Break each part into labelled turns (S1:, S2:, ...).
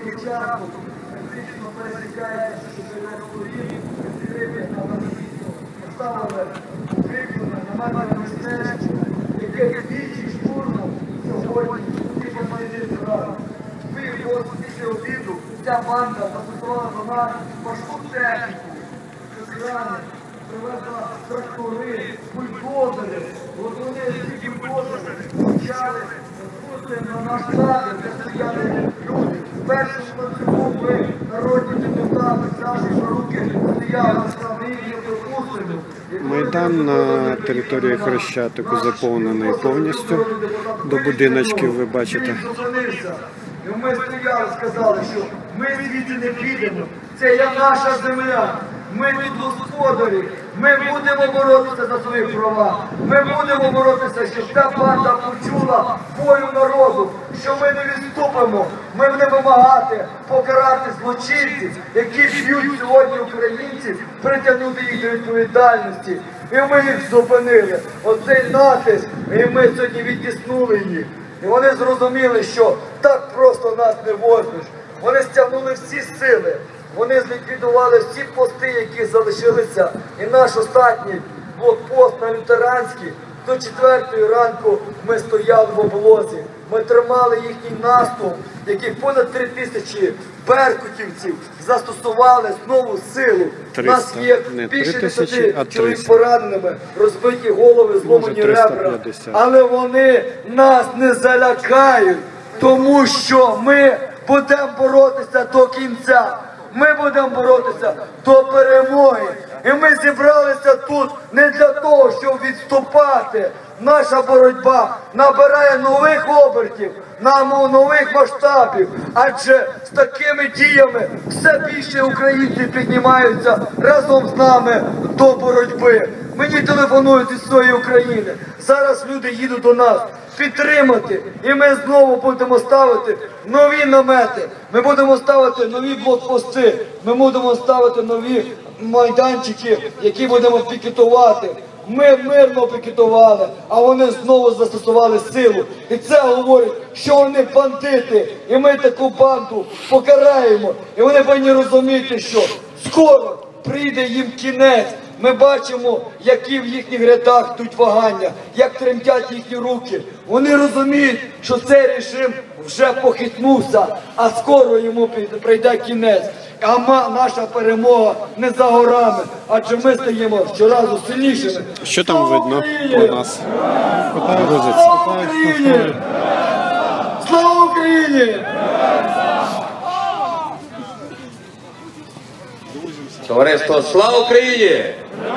S1: початку фактично пересікається, що живе Турін, підтримує на місто, поставили укріплення на мене мистецтво, яке двічі штурмом сьогодні ці команди зрадили. Ось після обіду ця банда застосувала до нас важку техніку, крани, привезла трактори, бульдозери. От вони ці бульдозери почали на наш табір, де стояли люди. В першому ланцюгу ми, народні депутати, наші руки стояли на складі і пропустили.
S2: Майдан на території Хрещатику заповнений повністю. До будиночків ви бачите.
S1: І ми стояли, сказали, що ми звідси не підемо, це є наша земля, ми тут господарі, ми будемо боротися за свої права, ми будемо боротися, щоб ця банда почула волю народу, що ми не відступимо, ми будемо вимагати покарати злочинців, які б'ють сьогодні українців, притягнути їх до відповідальності. І ми їх зупинили, оцей натиск, і ми сьогодні відтиснули їх. І вони зрозуміли, що так просто нас не возьмеш. Вони стягнули всі сили, вони зліквідували всі пости, які залишилися. І наш останній блокпост на Лютеранській до 4-ї ранку ми стояли в облозі. Ми тримали їхній наступ, який понад 3000 беркутівців застосували знову силу. У нас є більше 10 чоловік пораненими, розбиті голови, зломані ребра. Але вони нас не залякають, тому що ми будемо боротися до кінця. Ми будемо боротися до перемоги. І ми зібралися тут не для того, щоб відступати. Наша боротьба набирає нових обертів, нових масштабів. Адже з такими діями все більше українців піднімаються разом з нами до боротьби. Мені телефонують із своєї України. Зараз люди їдуть до нас підтримати. І ми знову будемо ставити нові намети. Ми будемо ставити нові блокпости. Ми будемо ставити нові майданчики, які будемо пікетувати. Ми мирно пікетували, а вони знову застосували силу. І це говорить, що вони бандити. І ми таку банду покараємо. І вони повинні розуміти, що скоро прийде їм кінець. Ми бачимо, які в їхніх рядах йдуть вагання, як тремтять їхні руки. Вони розуміють, що цей режим вже похитнувся, а скоро йому прийде кінець. А наша перемога не за горами, адже ми стаємо щоразу сильнішими.
S2: Що там видно у нас?
S1: Слава Україні! Слава Україні!
S3: Товариство, слава Україні!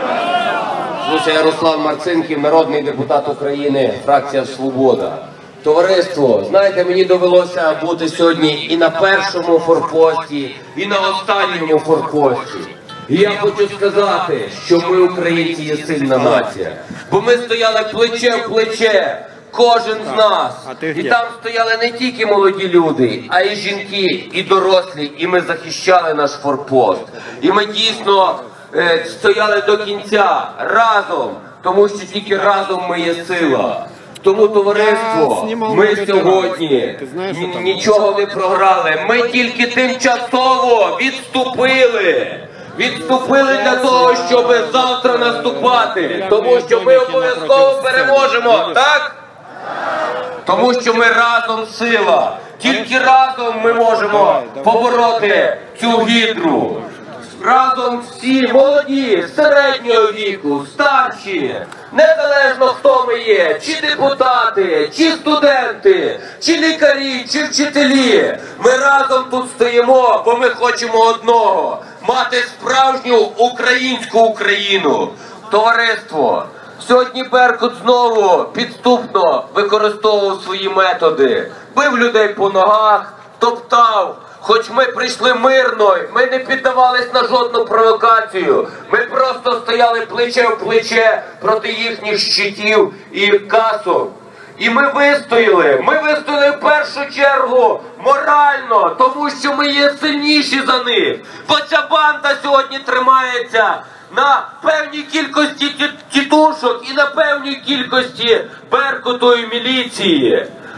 S3: Я Руслан Марцинків, народний депутат України, фракція «Свобода». Товариство, знаєте, мені довелося бути сьогодні і на першому форпості, і на останньому форпості. І я хочу сказати, що ми, українці, є сильна нація. Бо ми стояли плече в плече, кожен з нас. І там стояли не тільки молоді люди, а й жінки, і дорослі, і ми захищали наш форпост. І ми дійсно стояли до кінця разом, тому що тільки разом ми є сила. Тому, товариство, ми сьогодні нічого не програли, ми тільки тимчасово відступили. Відступили для того, щоб завтра наступати, тому що ми обов'язково переможемо, так? Тому що ми разом сила, тільки разом ми можемо побороти цю гідру. Разом всі молоді, середнього віку, старші, незалежно хто ми є, чи депутати, чи студенти, чи лікарі, чи вчителі. Ми разом тут стоїмо, бо ми хочемо одного – мати справжню українську Україну. Товариство, сьогодні Беркут знову підступно використовував свої методи. Бив людей по ногах, топтав. Хоч ми прийшли мирно, ми не піддавались на жодну провокацію. Ми просто стояли плече в плече проти їхніх щитів і касок. І ми вистояли. Ми вистояли в першу чергу морально, тому що ми є сильніші за них. Бо ця банда сьогодні тримається на певній кількості тітушок і на певній кількості Беркуту і міліції.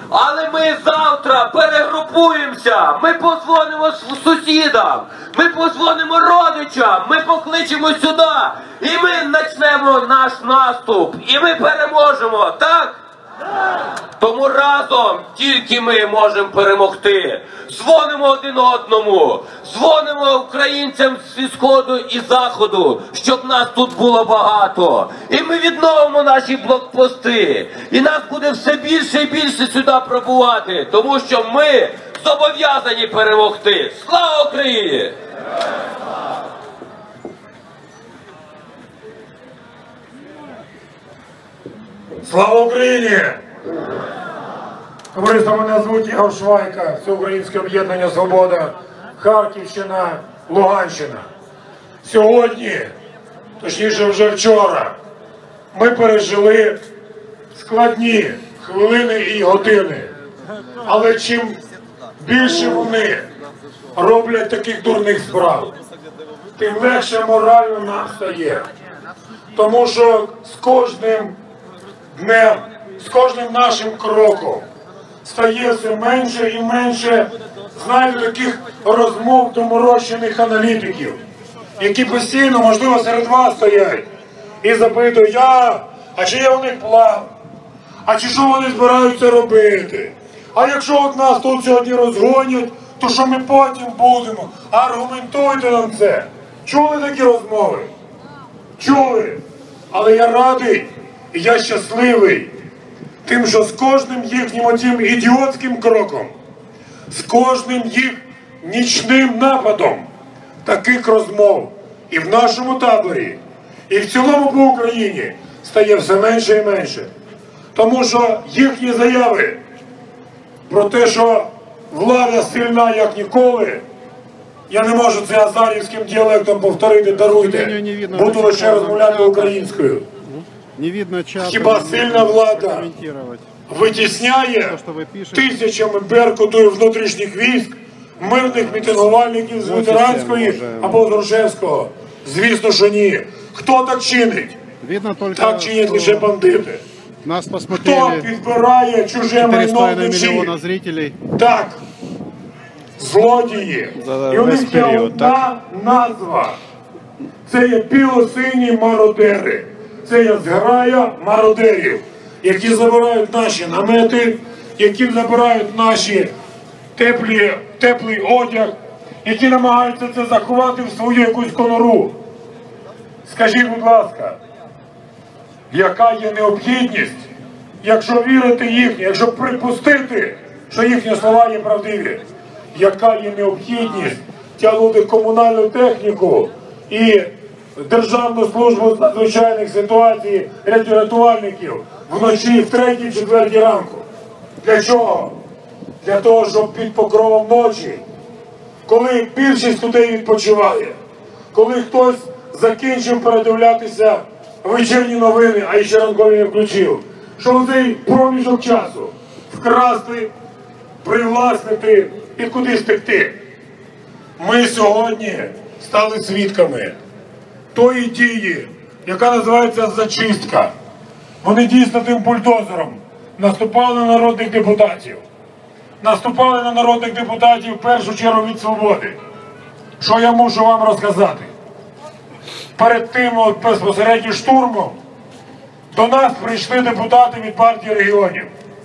S3: Але ми завтра перегрупуємося, ми подзвонимо сусідам, ми подзвонимо родичам, ми покличемо сюди, і ми почнемо наш наступ, і ми переможемо, так? Тому разом тільки ми можемо перемогти. Дзвонимо один одному, дзвонимо українцям зі Сходу і Заходу, щоб нас тут було багато. І ми відновимо наші блокпости. І нас буде все більше і більше сюди пробувати, тому що ми зобов'язані перемогти. Слава Україні!
S4: Слава Україні! Товариство, мене звуть Ігор Швайка, Всеукраїнське об'єднання «Свобода», Харківщина, Луганщина. Сьогодні, точніше вже вчора, ми пережили складні хвилини і години. Але чим більше вони роблять таких дурних справ, тим легше морально нам стає. Тому що з кожним днем, з кожним нашим кроком стає все менше і менше, знаєте, таких розмов доморощених аналітиків, які постійно, можливо, серед вас стоять і запитують, а чи є у них план? А чи що вони збираються робити? А якщо от нас тут сьогодні розгонять, то що ми потім будемо? Аргументуйте нам це. Чули такі розмови? Чули? Але я радий, і я щасливий тим, що з кожним їхнім отим ідіотським кроком, з кожним їх нічним нападом таких розмов і в нашому таборі, і в цілому по Україні стає все менше і менше. Тому що їхні заяви про те, що влада сильна як ніколи, я не можу це азарівським діалектом повторити, даруйте, буду лише розмовляти українською. Хіба сильна влада витісняє тисячами Беркуту і внутрішніх військ мирних мітингувальників з ветеранської або з Грушевського? Звісно, що ні. Хто так чинить? Так чинять лише бандити. Хто підбирає чуже майно вночі? Так, злодії. І у них є одна назва. Це є білосині мародери. Це є зграя мародерів, які забирають наші намети, які забирають наші теплий одяг, які намагаються це заховати в свою якусь конуру. Скажіть, будь ласка, яка є необхідність, якщо вірити їхнє, якщо припустити, що їхні слова є правдиві, яка є необхідність тягнути комунальну техніку і Державну службу з надзвичайних ситуацій рятувальників вночі в 3-4 ранку? Для чого? Для того, щоб під покровом ночі, коли більшість людей відпочиває, коли хтось закінчив передивлятися вечірні новини, а ще ранкові не включив, щоб цей проміжок часу вкрасти, привласнити і кудись втекти. Ми сьогодні стали свідками тої дії, яка називається зачистка. Вони дійсно тим бульдозером наступали на народних депутатів. Наступали на народних депутатів в першу чергу від «Свободи». Що я мушу вам розказати? Перед тим безпосередньо штурмом до нас прийшли депутати від партії регіонів.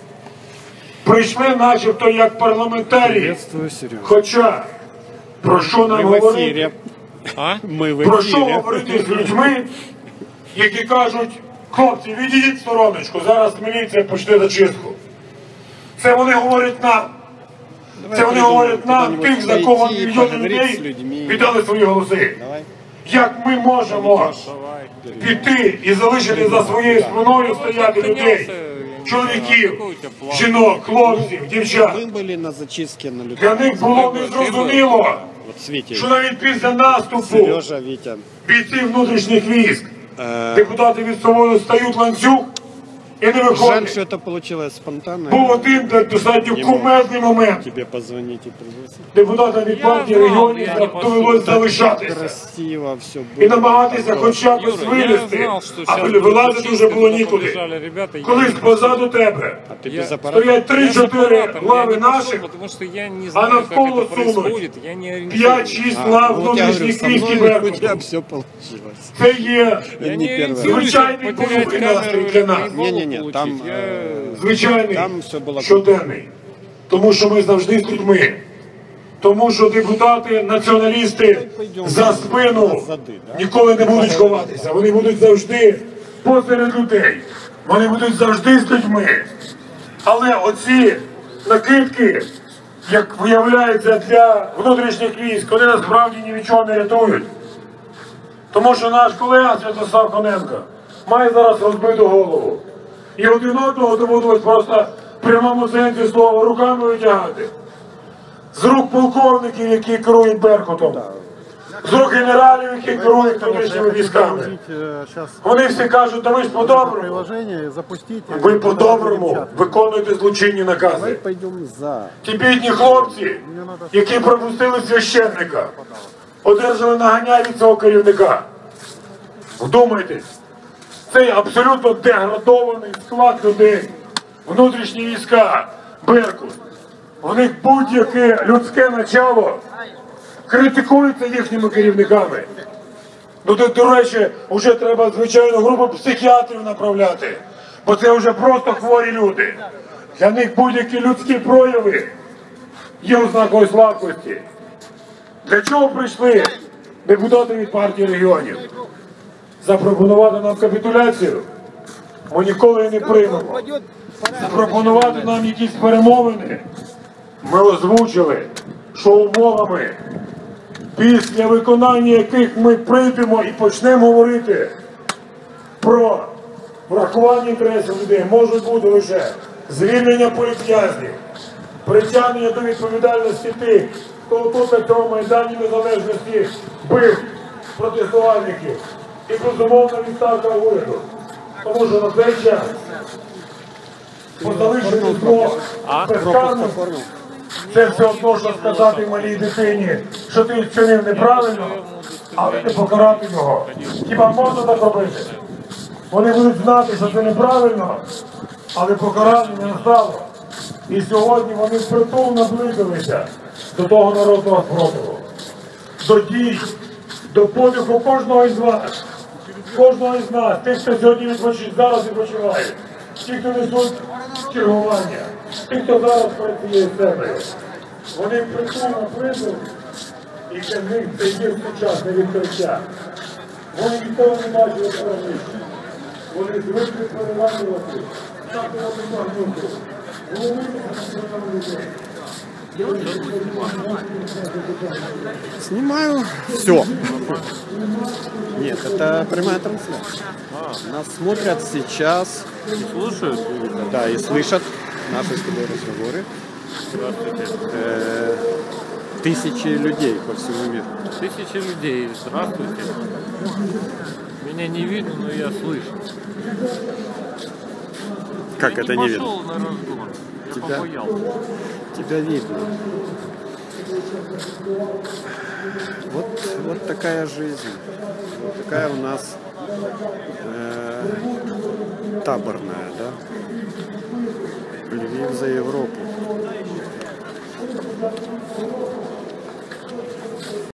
S4: Прийшли начебто як парламентарі. Хоча, про що нам говорити? Про що говорити з людьми, які кажуть, хлопці, відійдіть в стороночку, зараз міліція почне зачистку. Це вони говорять нам. Це вони говорять нам, тих, за кого мільйони людей віддали свої голоси. Як ми можемо піти і залишити за своєю спиною стояти людей, чоловіків, жінок, хлопців, дівчат? Для них було незрозуміло, що навіть після наступу бійців внутрішніх військ депутати від «Свободи» стають ланцюг і не
S2: Жаль,
S4: виходить.
S2: что это получилось спонтанно.
S4: Був один достатньо кумедний момент.
S2: Тебе позвонить и пригласить.
S4: Депутатам від партії регіонів довелося залишатися.
S2: Красиво все было.
S4: І намагатися хоча б вилізти, а вилазити вже було нікуди. Колись позаду тебе
S2: А ты без аппарата?
S4: стоять 3-4 лави наших,
S5: потому что я не
S4: а
S5: знаю, как
S4: навколо
S5: это
S4: сунуть
S5: происходит, я не ориентируюсь.
S4: 5-6 лав
S2: Вот я говорю,
S4: внутрішніх
S2: со
S4: військ і
S2: мной у тебя
S4: Беркуту.
S2: все получилось.
S4: Це є
S5: Я
S2: не
S5: не
S2: первый раз.
S5: ориентируюсь,
S4: Звичайний
S5: потерять
S4: бойовий
S5: камеру
S4: настрій
S5: или
S4: для нас.
S5: наебалу
S2: Не-не-не,
S5: получить.
S2: там,
S4: звичайний,
S2: Там все було
S4: щоденний. Тому що ми завжди з людьми. Тому що депутати, націоналісти за спину ніколи не будуть ховатися. Вони будуть завжди посеред людей. Вони будуть завжди з людьми. Але оці накидки, як виявляється для внутрішніх військ, вони насправді ні від чого не рятують. Тому що наш колега Святослав Коненко має зараз розбиту голову. І один одного доводилось просто в прямому сенсі слова руками витягати. З рук полковників, які керують Беркутом. З рук генералів, які керують внутрішніми військами. Вони всі кажуть, та ви ж по-доброму. Ви по-доброму виконуєте злочинні накази.
S2: Давай пойдем за.
S4: Ті бідні хлопці, які пропустили священника, одержали наганяй від цього керівника. Вдумайтесь, цей абсолютно деградований склад людей, внутрішні війська, Беркут, в них будь-яке людське начало критикується їхніми керівниками. Ну, до речі, вже треба звичайну групу психіатрів направляти, бо це вже просто хворі люди. Для них будь-які людські прояви є ознакою слабкості. Для чого прийшли депутати від партії регіонів? Запропонувати нам капітуляцію? Ми ніколи її не приймемо. Запропонувати нам якісь перемовини? Ми озвучили, що умовами, після виконання яких ми прийдемо і почнемо говорити про врахування інтересів людей, можуть бути лише звільнення політв'язнів, притягнення до відповідальності тих, хто тут на цьому Майдані Незалежності бив протестувальників, і безумовна відставка уряду. Тому що на цей час по залишенню зло безкарним це все одно, що сказати малій дитині, що ти вчинив неправильно, але не покарати його. Хіба можна так робити? Вони будуть знати, що це неправильно, але покарання не настало. І сьогодні вони впритул наблизилися до того народного спротиву, до дій, до подиху кожного із вас, кожного із нас, тих, хто сьогодні зараз відпочиває, ті, хто несуть чергування, ті, хто зараз перед цією сценою. Вони впритул наблизилися, і для них це є сучасне відкриття. Вони ніколи не бачили переміщення. Вони звикли перевалювати, так вони магнути.
S2: Снимаю все. Нет, это прямая трансляция. Нас смотрят сейчас.
S5: И слушают?
S2: Да, и слышат наши с тобой разговоры. Тысячи людей по всему миру.
S5: Тысячи людей. Здравствуйте. Меня не видно, но я слышу.
S2: Как
S5: я
S2: это не видно?
S5: пошел на разговор. Я
S2: Тебя?
S5: побоялся.
S2: Тебя видно. Вот такая жизнь. Вот такая у нас таборная, да? Львив за Европу.